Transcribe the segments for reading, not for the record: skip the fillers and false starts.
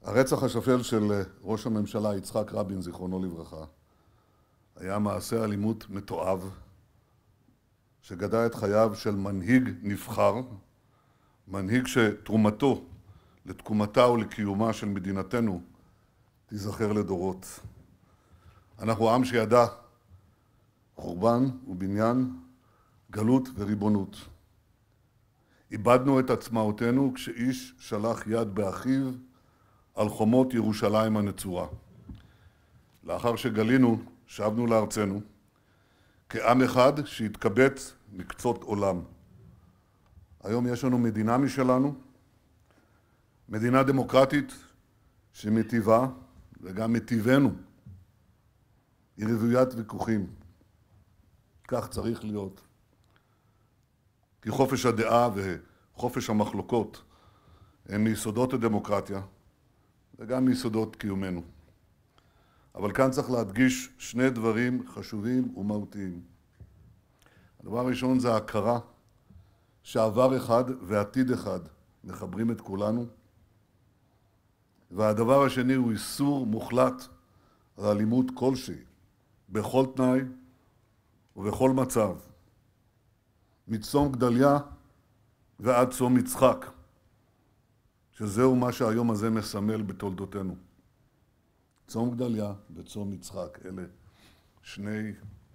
הרצח השפל של ראש הממשלה יצחק רבין, זיכרונו לברכה, היה מעשה אלימות מתועב שגדע את חייו של מנהיג נבחר, מנהיג שתרומתו לתקומתה ולקיומה של מדינתנו תיזכר לדורות. אנחנו עם שידע חורבן ובניין, גלות וריבונות. איבדנו את עצמאותנו כשאיש שלח יד באחיו על חומות ירושלים הנצורה. לאחר שגלינו, שבנו לארצנו, כעם אחד שהתקבץ מקצות עולם. היום יש לנו מדינה משלנו, מדינה דמוקרטית שמטיבה וגם מטיבנו. היא רוויית ויכוחים. כך צריך להיות. כי חופש הדעה וחופש המחלוקות הם מיסודות הדמוקרטיה וגם מיסודות קיומנו. אבל כאן צריך להדגיש שני דברים חשובים ומהותיים. הדבר הראשון זה ההכרה שעבר אחד ועתיד אחד מחברים את כולנו. והדבר השני הוא איסור מוחלט על אלימות כלשהי, בכל תנאי ובכל מצב. מצום גדליה ועד צום יצחק, שזהו מה שהיום הזה מסמל בתולדותינו. צום גדליה וצום יצחק, אלה שני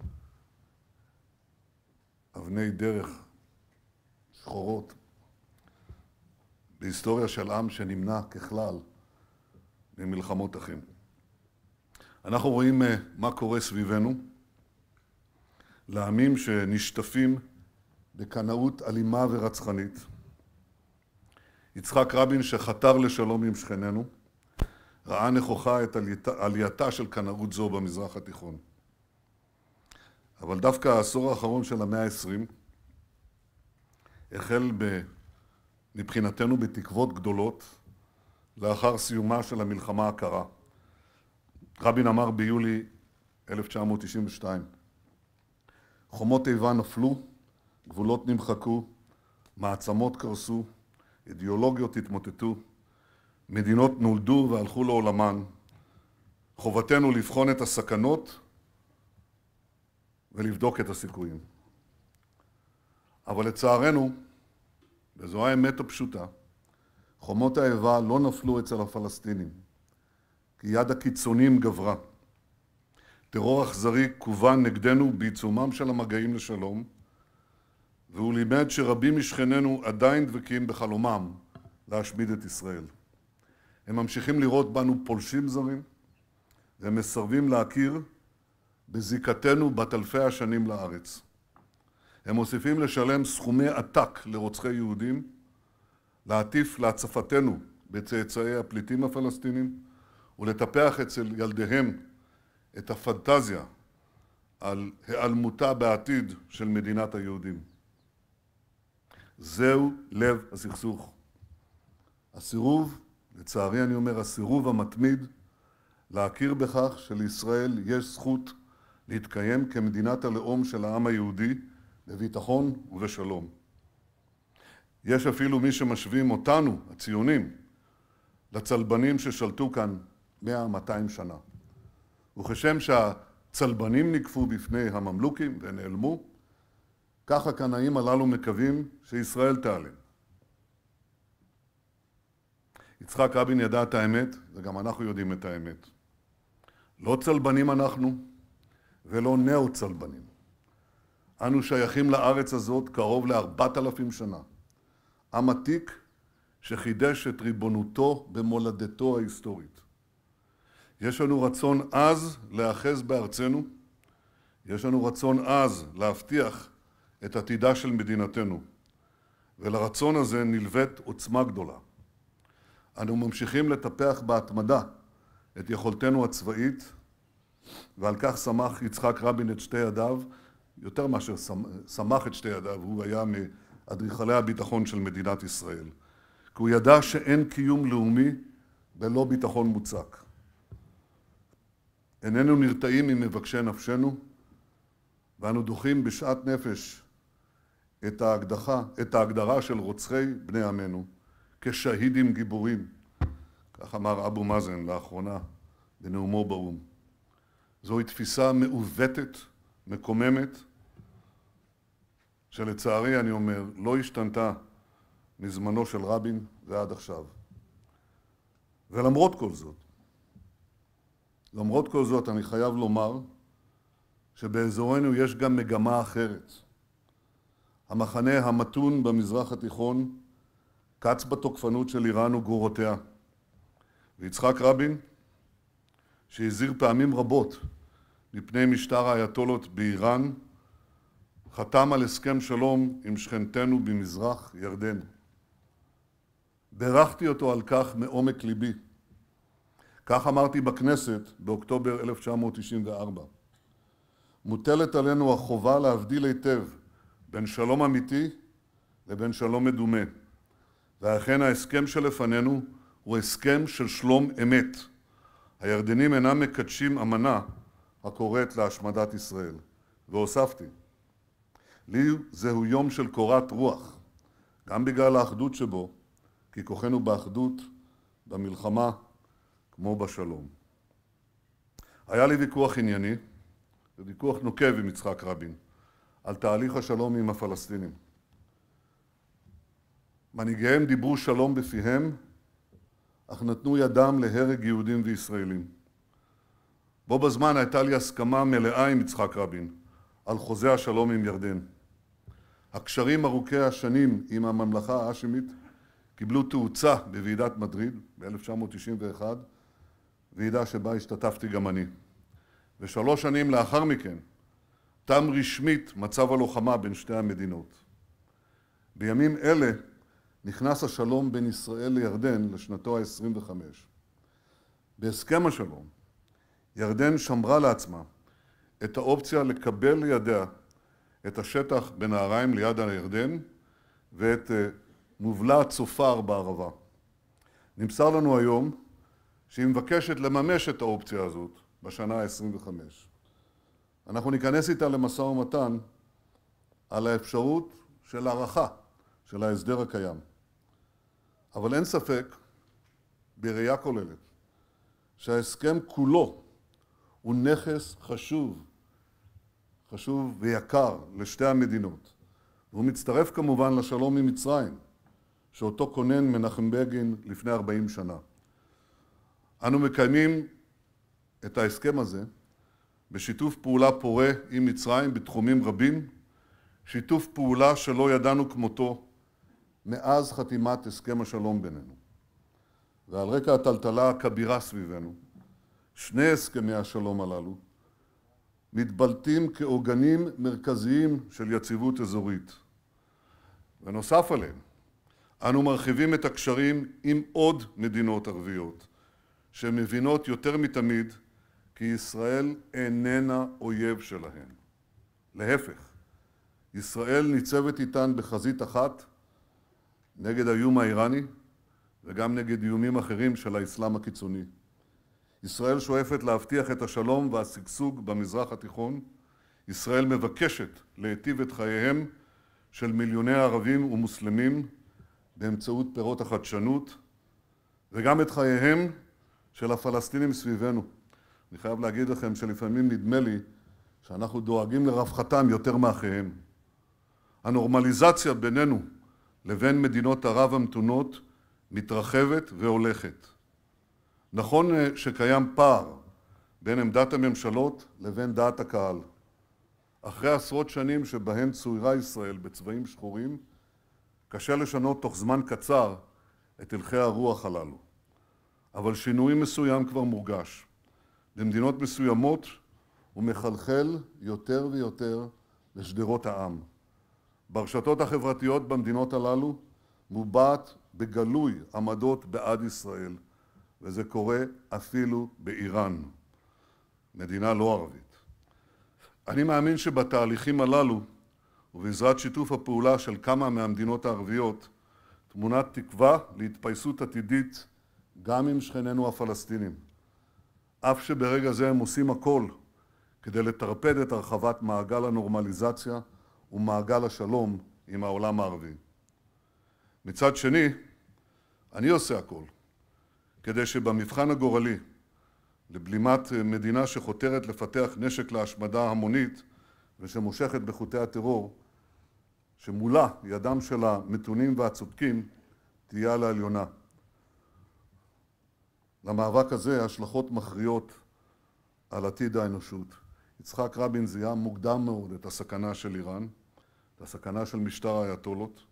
אבני דרך שחורות בהיסטוריה של עם שנמנע ככלל ממלחמות אחים. אנחנו רואים מה קורה סביבנו, לעמים שנשטפים בקנאות אלימה ורצחנית. יצחק רבין שחתר לשלום עם שכנינו, ראה נכוחה את עלייתה של קנאות זו במזרח התיכון. אבל דווקא העשור האחרון של המאה ה-20 החל מבחינתנו בתקוות גדולות לאחר סיומה של המלחמה הקרה. רבין אמר ביולי 1992, חומות איבה נפלו, גבולות נמחקו, מעצמות קרסו, אידיאולוגיות התמוטטו, מדינות נולדו והלכו לעולמן. חובתנו לבחון את הסכנות ולבדוק את הסיכויים. אבל לצערנו, וזו האמת הפשוטה, חומות האיבה לא נפלו אצל הפלסטינים, כי יד הקיצונים גברה. טרור אכזרי כוון נגדנו בעיצומם של המגעים לשלום, והוא לימד שרבים משכנינו עדיין דבקים בחלומם להשמיד את ישראל. הם ממשיכים לראות בנו פולשים זרים, והם מסרבים להכיר בזיקתנו בת אלפי השנים לארץ. הם מוסיפים לשלם סכומי עתק לרוצחי יהודים, להטיף להצפתנו בצאצאי הפליטים הפלסטינים, ולטפח אצל ילדיהם את הפנטזיה על היעלמותה בעתיד של מדינת היהודים. זהו לב הסכסוך. הסירוב, לצערי אני אומר, הסירוב המתמיד להכיר בכך שלישראל יש זכות להתקיים כמדינת הלאום של העם היהודי בביטחון ובשלום. יש אפילו מי שמשווים אותנו, הציונים, לצלבנים ששלטו כאן 100-200 שנה. וכשם שהצלבנים נקפו בפני הממלוכים ונעלמו, כך הקנאים הללו מקווים שישראל תיעלם. יצחק רבין ידע את האמת, וגם אנחנו יודעים את האמת. לא צלבנים אנחנו, ולא נאו-צלבנים. אנו שייכים לארץ הזאת קרוב ל4,000 שנה. עם עתיק שחידש את ריבונותו במולדתו ההיסטורית. יש לנו רצון עז להאחז בארצנו, יש לנו רצון עז להבטיח את עתידה של מדינתנו, ולרצון הזה נלווית עוצמה גדולה. אנו ממשיכים לטפח בהתמדה את יכולתנו הצבאית, ועל כך שמח יצחק רבין את שתי ידיו, יותר מאשר שמח את שתי ידיו, הוא היה מאדריכלי הביטחון של מדינת ישראל. כי הוא ידע שאין קיום לאומי בלא ביטחון מוצק. איננו נרתעים ממבקשי נפשנו, ואנו דוחים בשאט נפש את ההגדרה של רוצחי בני עמנו כשהידים גיבורים, כך אמר אבו מאזן לאחרונה בנאומו באו"ם. זוהי תפיסה מעוותת, מקוממת, שלצערי, אני אומר, לא השתנתה מזמנו של רבין ועד עכשיו. ולמרות כל זאת, אני חייב לומר שבאזורנו יש גם מגמה אחרת. המחנה המתון במזרח התיכון קץ בתוקפנות של איראן וגרורותיה. ויצחק רבין, שהזהיר פעמים רבות מפני משטר האייתולות באיראן, חתם על הסכם שלום עם שכנתנו במזרח ירדן. בירכתי אותו על כך מעומק ליבי. כך אמרתי בכנסת באוקטובר 1994. מוטלת עלינו החובה להבדיל היטב בין שלום אמיתי לבין שלום מדומה. ואכן ההסכם שלפנינו הוא הסכם של שלום אמת. הירדנים אינם מקדשים אמנה הקוראת להשמדת ישראל. והוספתי, לי זהו יום של קורת רוח, גם בגלל האחדות שבו, כי כוחנו באחדות, במלחמה, כמו בשלום. היה לי ויכוח ענייני, וויכוח נוקב עם יצחק רבין, על תהליך השלום עם הפלסטינים. מנהיגיהם דיברו שלום בפיהם, אך נתנו ידם להרג יהודים וישראלים. בו בזמן הייתה לי הסכמה מלאה עם יצחק רבין על חוזה השלום עם ירדן. הקשרים ארוכי השנים עם הממלכה ההאשמית קיבלו תאוצה בוועידת מדריד ב-1991, ועידה שבה השתתפתי גם אני. ו3 שנים לאחר מכן תם רשמית מצב הלוחמה בין שתי המדינות. בימים אלה נכנס השלום בין ישראל לירדן לשנתו ה-25. בהסכם השלום, ירדן שמרה לעצמה את האופציה לקבל לידיה את השטח בנהריים ליד הירדן ואת מובלע צופר בערבה. נמסר לנו היום שהיא מבקשת לממש את האופציה הזאת בשנה ה-25. אנחנו ניכנס איתה למשא ומתן על האפשרות של הערכה של ההסדר הקיים. אבל אין ספק, בראייה כוללת, שההסכם כולו הוא נכס חשוב ויקר לשתי המדינות. והוא מצטרף כמובן לשלום עם מצרים, שאותו כונן מנחם בגין לפני 40 שנה. אנו מקיימים את ההסכם הזה בשיתוף פעולה פורה עם מצרים בתחומים רבים, שיתוף פעולה שלא ידענו כמותו מאז חתימת הסכם השלום בינינו. ועל רקע הטלטלה הכבירה סביבנו, שני הסכמי השלום הללו מתבלטים כעוגנים מרכזיים של יציבות אזורית. ונוסף עליהם, אנו מרחיבים את הקשרים עם עוד מדינות ערביות, שמבינות יותר מתמיד כי ישראל איננה אויב שלהן. להפך, ישראל ניצבת איתן בחזית אחת נגד האיום האיראני וגם נגד איומים אחרים של האסלאם הקיצוני. ישראל שואפת להבטיח את השלום והשגשוג במזרח התיכון. ישראל מבקשת להיטיב את חייהם של מיליוני ערבים ומוסלמים באמצעות פירות החדשנות, וגם את חייהם של הפלסטינים סביבנו. אני חייב להגיד לכם שלפעמים נדמה לי שאנחנו דואגים לרווחתם יותר מאחיהם. הנורמליזציה בינינו לבין מדינות ערב המתונות מתרחבת והולכת. נכון שקיים פער בין עמדת הממשלות לבין דעת הקהל. אחרי עשרות שנים שבהן צוירה ישראל בצבעים שחורים, קשה לשנות תוך זמן קצר את הלכי הרוח הללו. אבל שינוי מסוים כבר מורגש. במדינות מסוימות הוא מחלחל יותר ויותר לשדרות העם. ברשתות החברתיות במדינות הללו מובעת בגלוי עמדות בעד ישראל, וזה קורה אפילו באיראן, מדינה לא ערבית. אני מאמין שבתהליכים הללו, ובעזרת שיתוף הפעולה של כמה מהמדינות הערביות, תמונת תקווה להתפייסות עתידית גם עם שכנינו הפלסטינים. אף שברגע זה הם עושים הכל כדי לטרפד את הרחבת מעגל הנורמליזציה ומעגל השלום עם העולם הערבי. מצד שני, אני עושה הכל כדי שבמבחן הגורלי לבלימת מדינה שחותרת לפתח נשק להשמדה המונית ושמושכת בחוטי הטרור, שמולה ידם של המתונים והצודקים תהיה על העליונה. למאבק הזה השלכות מכריעות על עתיד האנושות. יצחק רבין זיהה מוקדם מאוד את הסכנה של איראן, את הסכנה של משטר האייתולות,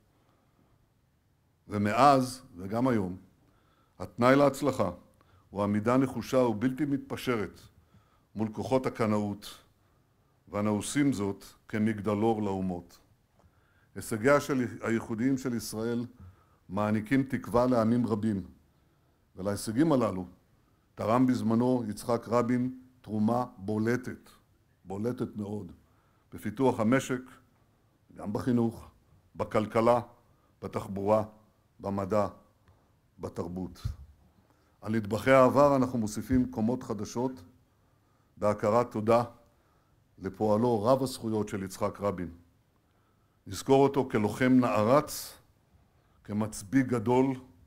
ומאז וגם היום התנאי להצלחה הוא עמידה נחושה ובלתי מתפשרת מול כוחות הקנאות, ואנו עושים זאת כמגדלור לאומות. הישגיה הייחודיים של ישראל מעניקים תקווה לעמים רבים, ולהישגים הללו תרם בזמנו יצחק רבין תרומה בולטת מאוד, בפיתוח המשק, גם בחינוך, בכלכלה, בתחבורה, במדע, בתרבות. על נדבכי העבר אנחנו מוסיפים קומות חדשות בהכרת תודה לפועלו רב הזכויות של יצחק רבין. נזכור אותו כלוחם נערץ, כמצביא גדול,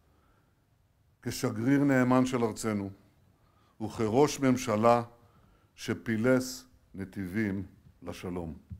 כשגריר נאמן של ארצנו, וכראש ממשלה שפילס נתיבים לשלום.